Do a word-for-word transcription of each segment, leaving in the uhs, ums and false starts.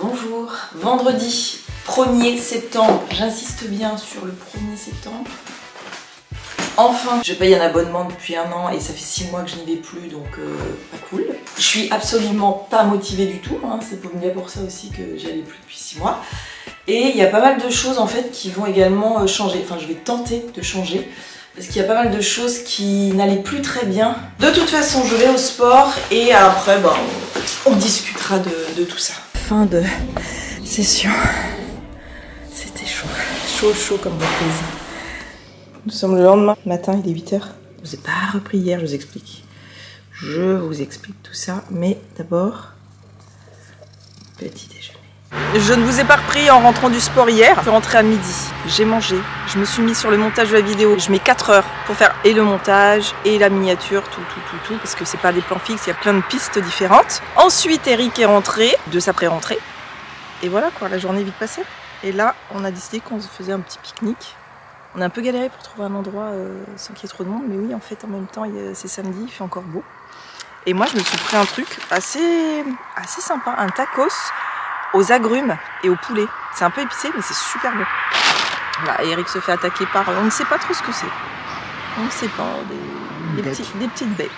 Bonjour, vendredi premier septembre, j'insiste bien sur le premier septembre. Enfin, je paye un abonnement depuis un an et ça fait six mois que je n'y vais plus, donc euh, pas cool. Je suis absolument pas motivée du tout, hein. C'est bien pour ça aussi que j'y allais plus depuis six mois. Et il y a pas mal de choses en fait qui vont également changer, enfin je vais tenter de changer. Parce qu'il y a pas mal de choses qui n'allaient plus très bien. De toute façon, je vais au sport et après, bah, on, on discutera de, de tout ça. Fin de session. C'était chaud. Chaud, chaud comme reprise. Nous sommes le lendemain matin, il est huit heures. Je n'ai pas repris hier, je vous explique. Je vous explique tout ça. Mais d'abord, petit déjeuner. Je ne vous ai pas repris en rentrant du sport hier. Je suis rentrée à midi. J'ai mangé. Je me suis mis sur le montage de la vidéo. Je mets quatre heures pour faire et le montage et la miniature, tout, tout, tout, tout. Parce que c'est pas des plans fixes, il y a plein de pistes différentes. Ensuite, Eric est rentré de sa pré-rentrée. Et voilà quoi, la journée est vite passée. Et là, on a décidé qu'on se faisait un petit pique-nique. On a un peu galéré pour trouver un endroit euh, sans qu'il y ait trop de monde. Mais oui, en fait, en même temps, c'est samedi, il fait encore beau. Et moi, je me suis pris un truc assez, assez sympa. Un tacos aux agrumes et au poulet. C'est un peu épicé, mais c'est super bon. Voilà, Eric se fait attaquer par... On ne sait pas trop ce que c'est. On ne sait pas, des, des, petits, des petites bêtes.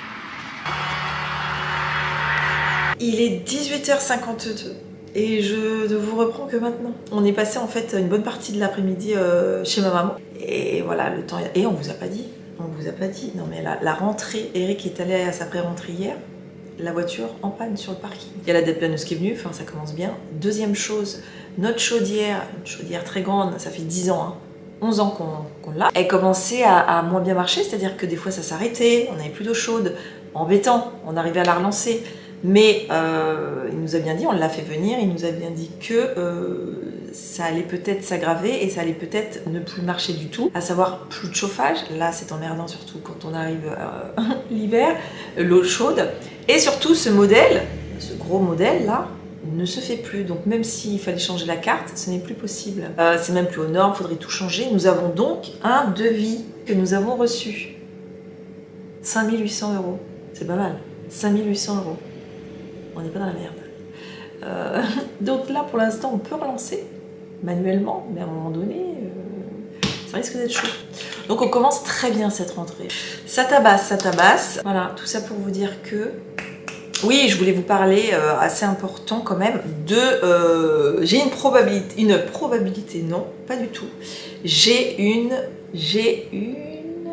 Il est dix-huit heures cinquante-deux et je ne vous reprends que maintenant. On est passé en fait une bonne partie de l'après-midi euh, chez ma maman. Et voilà, le temps... Et on vous a pas dit. On vous a pas dit. Non mais la, la rentrée, Eric est allé à sa pré-rentrée hier. La voiture en panne sur le parking. Il y a la déplaneuse qui est venue, enfin ça commence bien. Deuxième chose, notre chaudière, une chaudière très grande, ça fait dix ans, hein, onze ans qu'on qu'on l'a. Elle commençait à, à moins bien marcher, c'est-à-dire que des fois ça s'arrêtait, on n'avait plus d'eau chaude, embêtant, on arrivait à la relancer. Mais euh, il nous a bien dit, on l'a fait venir, il nous a bien dit que euh, ça allait peut-être s'aggraver et ça allait peut-être ne plus marcher du tout, à savoir plus de chauffage. Là c'est emmerdant surtout quand on arrive euh, l'hiver, l'eau chaude. Et surtout ce modèle, ce gros modèle là, ne se fait plus. Donc même s'il fallait changer la carte, ce n'est plus possible. Euh, c'est même plus aux normes, il faudrait tout changer. Nous avons donc un devis que nous avons reçu. cinq mille huit cents euros. C'est pas mal. cinq mille huit cents euros. On n'est pas dans la merde. Euh, donc là pour l'instant on peut relancer manuellement, mais à un moment donné, euh, ça risque d'être chaud. Donc on commence très bien cette rentrée. Ça tabasse, ça tabasse. Voilà, tout ça pour vous dire que... Oui, je voulais vous parler, euh, assez important quand même, de... Euh, j'ai une probabilité... Une probabilité, non, pas du tout. J'ai une... J'ai une...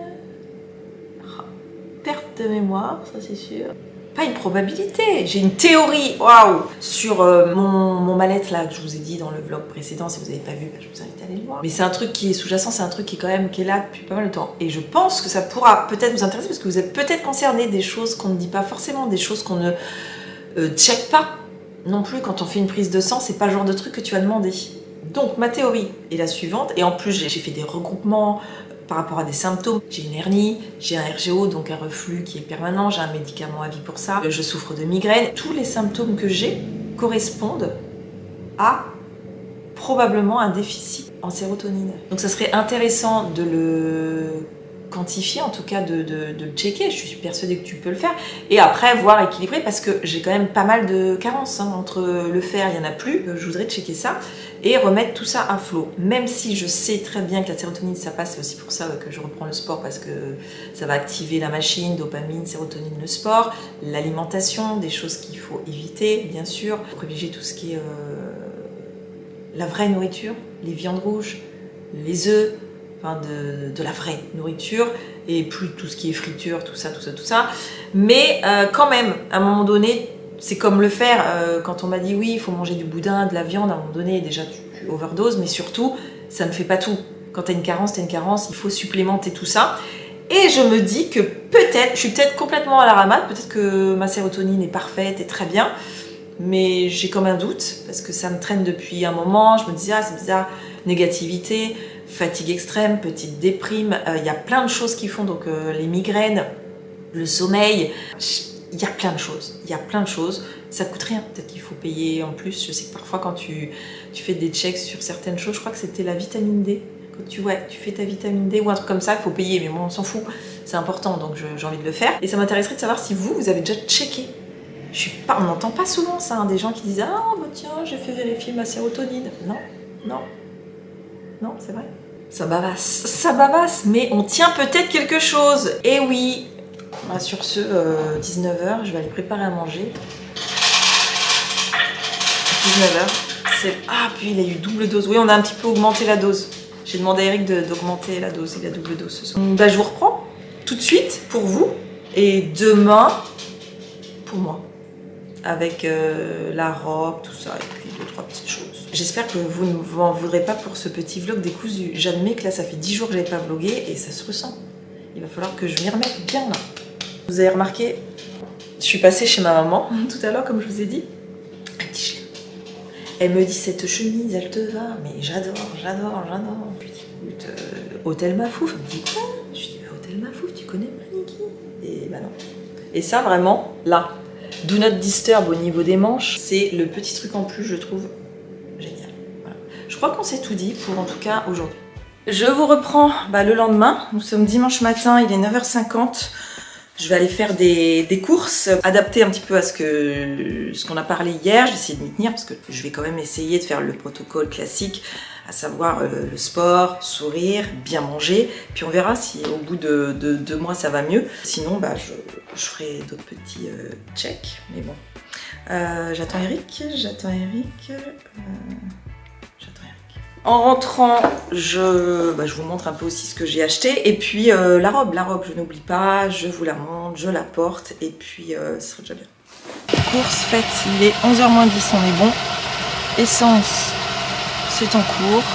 perte de mémoire, ça c'est sûr. Pas une probabilité, j'ai une théorie, waouh, sur euh, mon, mon mal-être là que je vous ai dit dans le vlog précédent. Si vous n'avez pas vu, bah, je vous invite à aller le voir. Mais c'est un truc qui est sous-jacent, c'est un truc qui est quand même qui est là depuis pas mal de temps. Et je pense que ça pourra peut-être vous intéresser parce que vous êtes peut-être concerné des choses qu'on ne dit pas forcément, des choses qu'on ne euh, check pas non plus quand on fait une prise de sang. C'est pas le genre de truc que tu vas demander. Donc ma théorie est la suivante, et en plus j'ai fait des regroupements par rapport à des symptômes. J'ai une hernie, j'ai un R G O, donc un reflux qui est permanent, j'ai un médicament à vie pour ça, je souffre de migraine. Tous les symptômes que j'ai correspondent à probablement un déficit en sérotonine. Donc ça serait intéressant de le quantifier, en tout cas de, de, de le checker. Je suis persuadée que tu peux le faire. Et après voir équilibrer, parce que j'ai quand même pas mal de carences, hein. Entre le fer, il n'y en a plus. Je voudrais checker ça et remettre tout ça à flot. Même si je sais très bien que la sérotonine, ça passe, c'est aussi pour ça que je reprends le sport, parce que ça va activer la machine, dopamine, sérotonine, le sport, l'alimentation, des choses qu'il faut éviter, bien sûr. Pour privilégier tout ce qui est euh, la vraie nourriture, les viandes rouges, les œufs, enfin de, de la vraie nourriture, et plus tout ce qui est friture, tout ça, tout ça, tout ça. Mais euh, quand même, à un moment donné, c'est comme le fer, euh, quand on m'a dit oui, il faut manger du boudin, de la viande, à un moment donné, déjà tu, tu overdoses, mais surtout, ça ne fait pas tout. Quand tu as une carence, tu as une carence, il faut supplémenter tout ça. Et je me dis que peut-être, je suis peut-être complètement à la ramasse, peut-être que ma sérotonine est parfaite et très bien, mais j'ai comme un doute, parce que ça me traîne depuis un moment. Je me dis, ah c'est bizarre, négativité, fatigue extrême, petite déprime, il euh, y a plein de choses qui font, donc euh, les migraines, le sommeil... Il y a plein de choses, il y a plein de choses, ça coûte rien, peut-être qu'il faut payer en plus. Je sais que parfois quand tu, tu fais des checks sur certaines choses, je crois que c'était la vitamine D, quand tu, ouais, tu fais ta vitamine D ou un truc comme ça, il faut payer, mais moi on s'en fout, c'est important, donc j'ai envie de le faire. Et ça m'intéresserait de savoir si vous, vous avez déjà checké Je suis pas, on n'entend pas souvent ça, hein, des gens qui disent « Ah, bah tiens, j'ai fait vérifier ma sérotonine. » Non, non, non, c'est vrai. Ça bavasse, ça bavasse, mais on tient peut-être quelque chose. Et oui, bah, sur ce, euh, dix-neuf heures, je vais aller préparer à manger. dix-neuf heures, c'est... Ah, puis il a eu double dose. Oui, on a un petit peu augmenté la dose. J'ai demandé à Eric d'augmenter la dose, il a double dose ce soir. Bah, je vous reprends tout de suite pour vous. Et demain, pour moi. Avec euh, la robe, tout ça, et puis deux, trois petites choses. J'espère que vous ne m'en voudrez pas pour ce petit vlog décousu. J'admets que là, ça fait dix jours que je n'avais pas vlogué et ça se ressent. Il va falloir que je m'y remette bien là. Vous avez remarqué, je suis passée chez ma maman tout à l'heure, comme je vous ai dit. Elle dit, je l'aime. Elle me dit, cette chemise, elle te va. Mais j'adore, j'adore, j'adore. Puis écoute, euh, Hôtel Mafouf. Elle me dit, quoi? Je dis, Hôtel Mafouf, tu connais pas, Niki? Et bah non. Et ça, vraiment, là. Do not disturb au niveau des manches, c'est le petit truc en plus, je trouve génial. Voilà. Je crois qu'on s'est tout dit pour en tout cas aujourd'hui. Je vous reprends bah, le lendemain, nous sommes dimanche matin, il est neuf heures cinquante. Je vais aller faire des, des courses, adaptées un petit peu à ce que ce qu'on a parlé hier. Je vais essayer de m'y tenir parce que je vais quand même essayer de faire le protocole classique, à savoir euh, le sport, sourire, bien manger. Puis on verra si au bout de, de deux mois ça va mieux. Sinon, bah, je, je ferai d'autres petits euh, checks. Mais bon, euh, j'attends Eric, j'attends Eric. Euh, j'attends Eric. En rentrant, je, bah, je vous montre un peu aussi ce que j'ai acheté. Et puis euh, la robe, la robe, je n'oublie pas, je vous la montre, je la porte. Et puis euh, ce sera déjà bien. Course faite, il est onze heures moins dix, on est bon. Essence. C'est en cours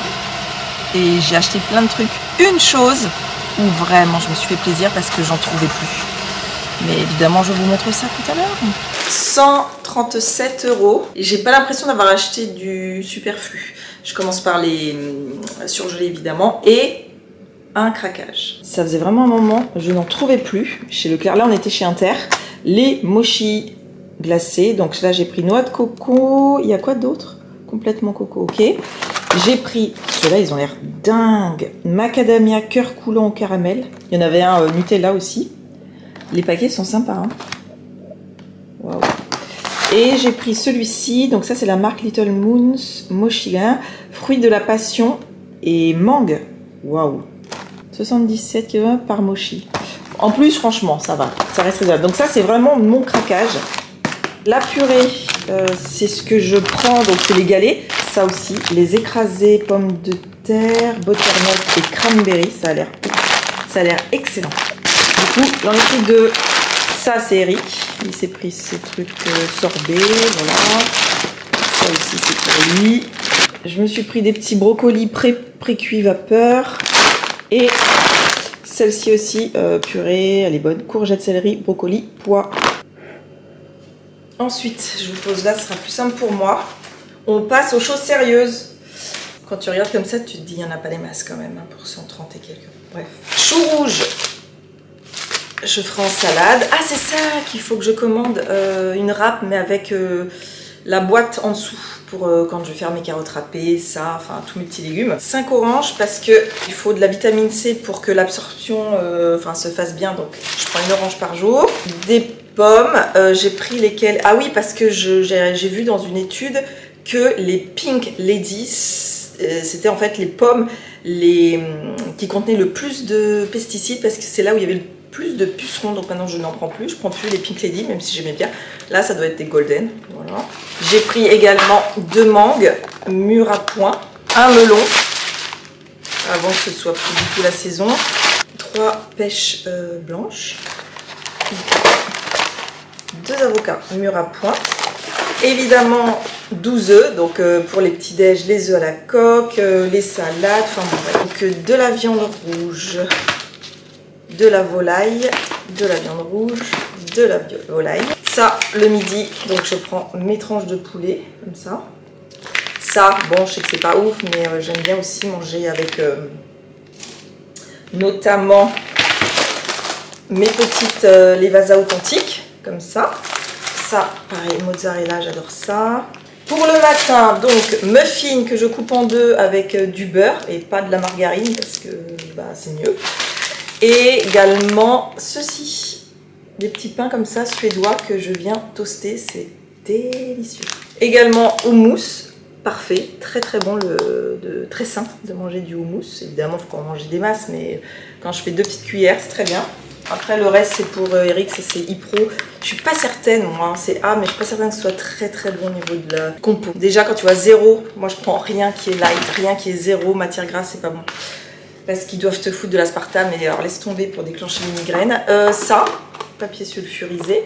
et j'ai acheté plein de trucs. Une chose où vraiment je me suis fait plaisir parce que j'en trouvais plus. Mais évidemment, je vous montre ça tout à l'heure. cent trente-sept euros. J'ai pas l'impression d'avoir acheté du superflu. Je commence par les surgelés évidemment et un craquage. Ça faisait vraiment un moment, je n'en trouvais plus chez Leclerc. Là, on était chez Inter. Les mochis glacés. Donc là, j'ai pris noix de coco. Il y a quoi d'autre? Complètement coco, ok. J'ai pris, ceux-là, ils ont l'air dingues. Macadamia cœur coulant au caramel. Il y en avait un euh, Nutella aussi. Les paquets sont sympas. Hein. Wow. Et j'ai pris celui-ci. Donc ça, c'est la marque Little Moons Mochilin. Fruits de la passion et mangue. Waouh. soixante-dix-sept kilogrammes par mochi. En plus, franchement, ça va. Ça reste raisonnable. Donc ça, c'est vraiment mon craquage. La purée, euh, c'est ce que je prends, donc c'est les galets. Ça aussi, les écrasés pommes de terre, butternut et cranberry, ça a l'air, ça a l'air excellent. Du coup, j'en ai pris deux. Ça, c'est Eric. Il s'est pris ces trucs euh, sorbets, voilà. Ça aussi, c'est pour lui. Je me suis pris des petits brocolis pré pré-cuits vapeur. Et celle-ci aussi, euh, purée, elle est bonne. Courgettes, céleri, brocoli, pois. Ensuite, je vous pose là, ce sera plus simple pour moi. On passe aux choses sérieuses. Quand tu regardes comme ça, tu te dis, il n'y en a pas des masses quand même, hein, pour cent trente et quelques. Bref. Chou rouge. Je ferai en salade. Ah, c'est ça qu'il faut que je commande euh, une râpe, mais avec euh, la boîte en dessous. Pour euh, quand je vais faire mes carottes râpées, ça, enfin tous mes petits légumes. cinq oranges parce que il faut de la vitamine C pour que l'absorption euh, enfin, se fasse bien. Donc je prends une orange par jour. Des pommes, euh, j'ai pris lesquelles? Ah oui, parce que j'ai vu dans une étude que les Pink Ladies, euh, c'était en fait les pommes les, qui contenaient le plus de pesticides parce que c'est là où il y avait le plus de pucerons. Donc maintenant je n'en prends plus, je prends plus les Pink Lady, même si j'aimais bien. Là ça doit être des golden, voilà. J'ai pris également deux mangues mûres à point, un melon avant que ce soit plus du tout la saison, trois pêches euh, blanches, deux avocats mûrs à point, évidemment douze œufs, donc euh, pour les petits déj, les œufs à la coque, euh, les salades, enfin bon, donc euh, de la viande rouge, de la volaille, de la viande rouge, de la volaille. Ça, le midi, donc je prends mes tranches de poulet, comme ça. Ça, bon, je sais que c'est pas ouf, mais euh, j'aime bien aussi manger avec euh, notamment mes petites euh, levasa authentiques, comme ça. Ça, pareil, mozzarella, j'adore ça. Pour le matin, donc, muffins que je coupe en deux avec euh, du beurre et pas de la margarine parce que bah, c'est mieux. Et également ceci. des petits pains comme ça suédois que je viens toaster, c'est délicieux. Également houmous, parfait, très très bon, le, de, très sain de manger du houmous. Évidemment, il faut en manger des masses, mais quand je fais deux petites cuillères, c'est très bien. Après, le reste, c'est pour euh, Eric, c'est Ipro. Je suis pas certaine, moi, c'est A, mais je suis pas certaine que ce soit très très bon au niveau de la compo. Déjà, quand tu vois zéro, moi je prends rien qui est light, rien qui est zéro, matière grasse, c'est pas bon. Parce qu'ils doivent te foutre de l'aspartame, et alors laisse tomber pour déclencher les migraines. Euh, ça, papier sulfurisé.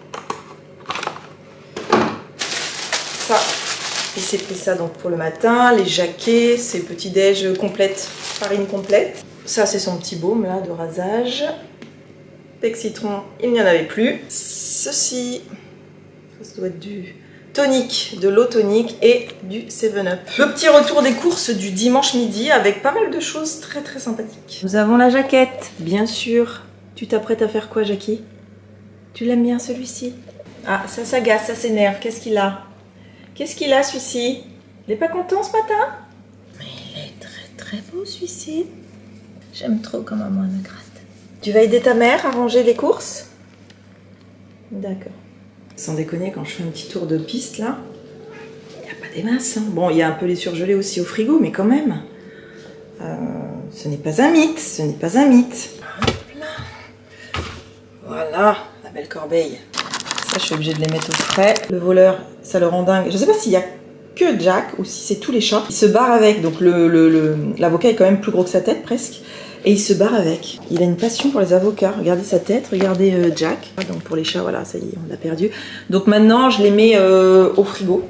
Ça, il s'est pris ça donc pour le matin. Les jaquets, c'est le petit-déj complète, farine complète. Ça, c'est son petit baume là de rasage. Pec citron, il n'y en avait plus. Ceci, ça doit être du tonique, de l'eau tonique et du seven up. Le petit retour des courses du dimanche midi avec pas mal de choses très très sympathiques. Nous avons la jaquette, bien sûr. Tu t'apprêtes à faire quoi, Jackie? Tu l'aimes bien celui-ci? Ah, ça s'agace, ça s'énerve. Qu'est-ce qu'il a? Qu'est-ce qu'il a celui-ci? Il n'est pas content ce matin? Mais il est très très beau celui-ci. J'aime trop quand maman me gratte. Tu vas aider ta mère à ranger les courses? D'accord. Sans déconner, quand je fais un petit tour de piste là, il n'y a pas des masses. Hein. Bon, il y a un peu les surgelés aussi au frigo, mais quand même. Euh, ce n'est pas un mythe, ce n'est pas un mythe. Hop là. Voilà, la belle corbeille. Ça, je suis obligée de les mettre au frais. Le voleur, ça le rend dingue. Je ne sais pas s'il y a que Jack ou si c'est tous les chats. Il se barre avec, donc le, le, le, l'avocat est quand même plus gros que sa tête presque. Et il se barre avec. Il a une passion pour les avocats. Regardez sa tête, regardez euh, Jack. Donc pour les chats, voilà, ça y est, on l'a perdu. Donc maintenant, je les mets euh, au frigo.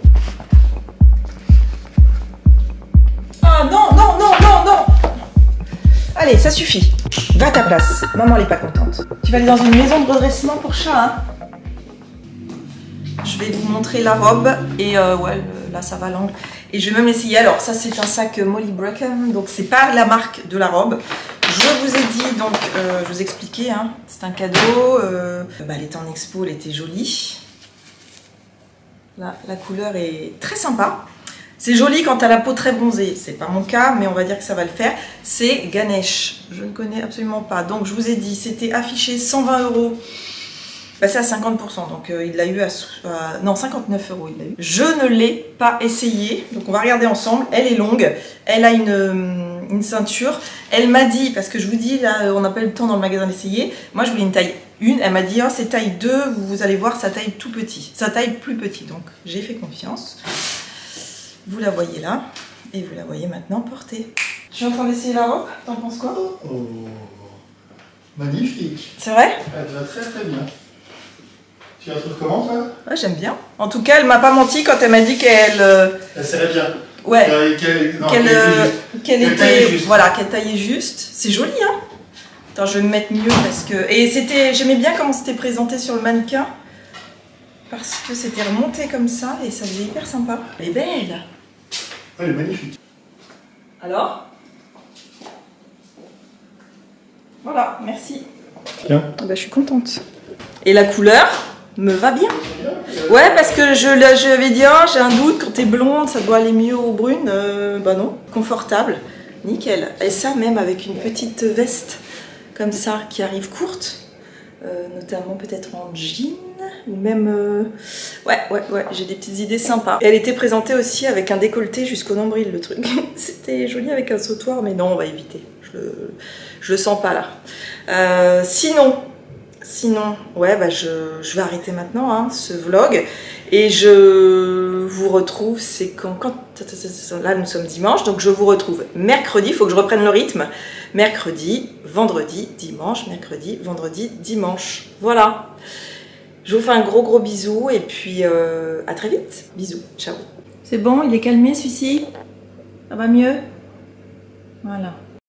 Ah non, non, non, non, non! Allez, ça suffit. Va à ta place. Maman, elle n'est pas contente. Tu vas aller dans une maison de redressement pour chats, hein? Je vais vous montrer la robe. Et euh, ouais, le, là, ça va à l'angle. Et je vais même essayer. Alors, ça, c'est un sac Molly Brackham. Donc, c'est pas la marque de la robe. Je vous ai dit, donc, euh, je vous ai expliqué, hein, c'est un cadeau. Euh, bah, elle était en expo, elle était jolie. Là, la couleur est très sympa. C'est joli quand tu as la peau très bronzée. C'est pas mon cas, mais on va dire que ça va le faire. C'est Ganesh. Je ne connais absolument pas. Donc, je vous ai dit, c'était affiché cent vingt euros. Passé à cinquante pour cent, donc euh, il l'a eu à, à... Non, cinquante-neuf euros il l'a eu. Je ne l'ai pas essayé, donc on va regarder ensemble. Elle est longue, elle a une, une ceinture. Elle m'a dit, parce que je vous dis, là, on n'a pas eu le temps dans le magasin d'essayer. Moi, je voulais une taille un. Elle m'a dit, oh, c'est taille deux, vous, vous allez voir, ça taille tout petit. Ça taille plus petit, donc j'ai fait confiance. Vous la voyez là, et vous la voyez maintenant portée. Je suis en train d'essayer la robe, t'en penses quoi? Oh, magnifique. C'est vrai? Elle va très très bien. Tu la trouves comment, toi? Ouais, j'aime bien. En tout cas, elle m'a pas menti quand elle m'a dit qu'elle... Euh... Elle serait bien. Ouais. Euh, qu'elle qu'elle euh, qu était... juste. Voilà, qu'elle taillait juste. C'est joli, hein? Attends, je vais me mettre mieux parce que... Et c'était... J'aimais bien comment c'était présenté sur le mannequin. Parce que c'était remonté comme ça et ça faisait hyper sympa. Elle est belle. Ouais, elle est magnifique. Alors? Voilà, merci. Bien. Ah bah, je suis contente. Et la couleur me va bien. Ouais, parce que je, je avais dit, oh, j'ai un doute, quand t'es blonde, ça doit aller mieux aux brunes. Euh, bah non, confortable, nickel. Et ça, même avec une petite veste comme ça, qui arrive courte, euh, notamment peut-être en jean, ou même... Euh... Ouais, ouais, ouais, j'ai des petites idées sympas. Et elle était présentée aussi avec un décolleté jusqu'au nombril, le truc. C'était joli avec un sautoir, mais non, on va éviter. Je le, je le sens pas là. Euh, sinon... Sinon, ouais, bah je, je vais arrêter maintenant hein, ce vlog et je vous retrouve, c'est quand, quand... Là, nous sommes dimanche, donc je vous retrouve mercredi, il faut que je reprenne le rythme. Mercredi, vendredi, dimanche, mercredi, vendredi, dimanche. Voilà. Je vous fais un gros gros bisou et puis euh, à très vite. Bisous, ciao. C'est bon, il est calmé celui-ci? Ça va mieux? Voilà.